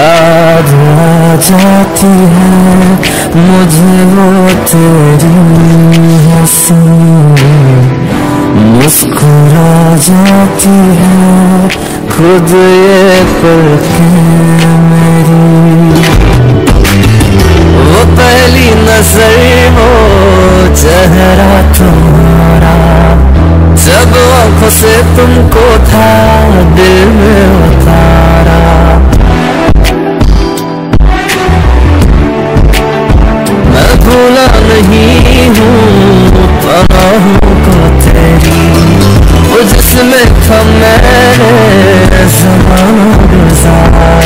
याद आ जाती है मुझे वो तेरी हंसी, मुस्कुरा जाती है खुद ये पलकें मेरी। वो पहली नजर हो चेहरा तुम्हारा, जब आंखों से तुमको था दिल में उतारा। मैं भूला नहीं हूँ पनाहों को तेरी, वो जिसमें था मैंने ज़माना गुज़ारा।